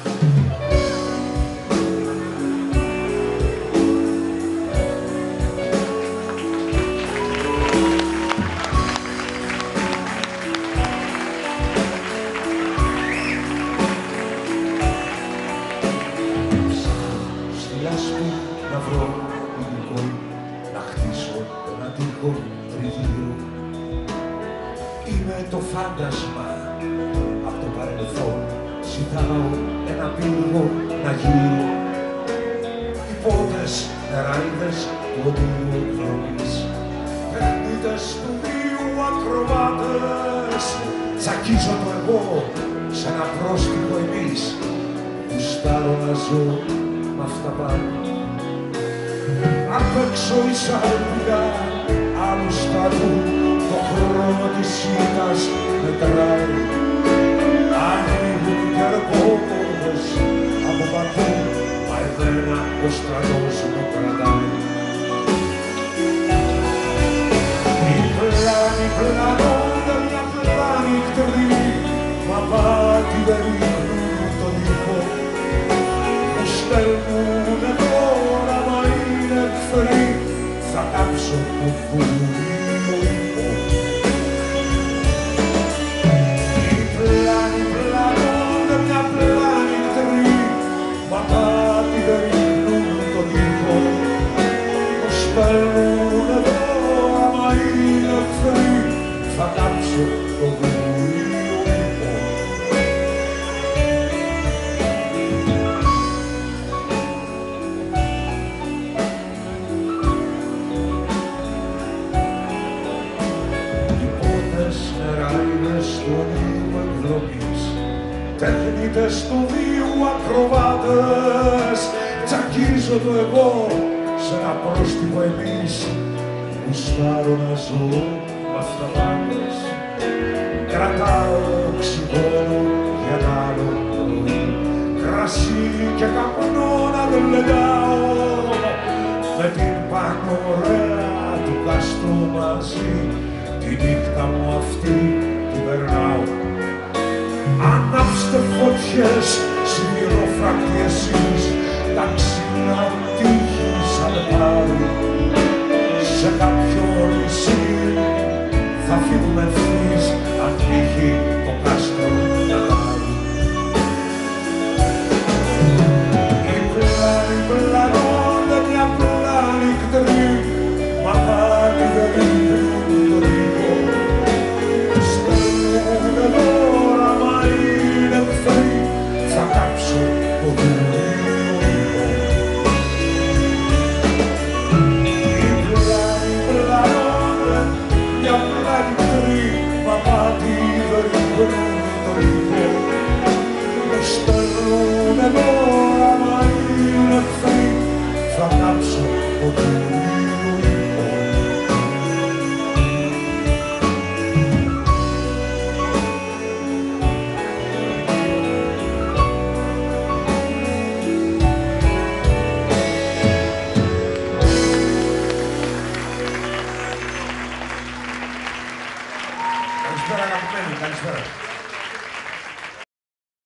Να βρω υλικό, να χτίσω έναν τοίχο τριγύρω. Είμαι το φάντασμα από το παρελθόν, ζητάω ένα πύργο να γύρω. Οι πότες, νεράιδες του οδείου εκδρομής, παιχνίδες του βίου ακροβάτες. Τσακίζω το εγώ σε ένα πρόστιχο εμείς, γουστάρω να ζω μ' αυτά πάνω. Απ' έξω η σαλπίδα άλλου σταθού, το χρόνο της ήττας μετράει. Ανοίγουν οι κερκόπορτες από παντού, μα εμένα ο στρατός με κρατάει. Οι πλάνοι πλανώνται μια πλάνη κτρή, μα πάτη δεν ρίχνουν τον ήχο. Μου στέλνουνε τώρα, μα είναι εχθροί, θα κάψω το βουλίο ύπο. Οι πλάνοι πλανώνται μια πλάνη κτρή, μα πάτη δεν ρίχνουν τον ήχο. Μου στέλνουνε τώρα, μα είναι εχθροί, θα κάψω το βουλίο ύπο. Του οδείου εκδρομής, τεχνίτες του βίου ακροβάτες. Τσακίζω το εγώ σε ένα πρόστιχο εμείς, γουστάρω να ζω μ' αυταπάτες. Κρατάω οξυγόνο για τ' άλλο πρωί, κρασί και καπνό να δεν λεντάω, με την πανωρέα του καστρού μαζί, τη νύχτα μου αυτή την περνάω. Ανάψτε φωτιές, σιδηρόφρακτοι εσείς, τα ξύλα τύχη σαν πάρει. Σε κάποιο νησί θα φύγουμε ευθύς, αν τύχει το κάστρο να πάρει. Οι πλάνοι πλανώνται μια πλάνη κτρή, μα πάλι δεν ρίχνουν τον ήχο. Στέλνουνε τώρα, μα είναι εχθροί, θα κάψω το βουλίο ύπο. Οι πλάνοι πλανώνται μια πλάνη κτρή, μα πάλι δεν ρίχνουν τον ήχο. Στέλνουνε τώρα, μα είναι εχθροί, θα κάψω το βουλίο ύπο.